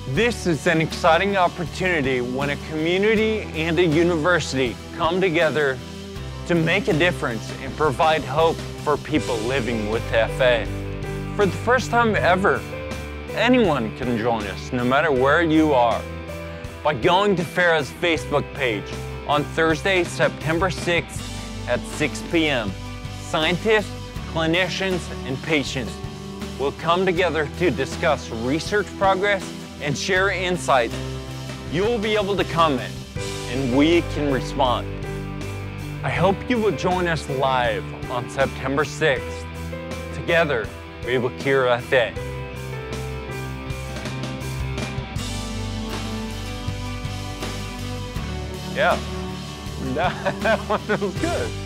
This is an exciting opportunity when a community and a university come together to make a difference and provide hope for people living with FA. For the first time ever, anyone can join us, no matter where you are, by going to FARA's Facebook page on Thursday, September 6th at 6 p.m. Scientists, clinicians, and patients will come together to discuss research progress and share insights. You'll be able to comment, and we can respond. I hope you will join us live on September 6th. Together, we will cure FA. Yeah, that one was good.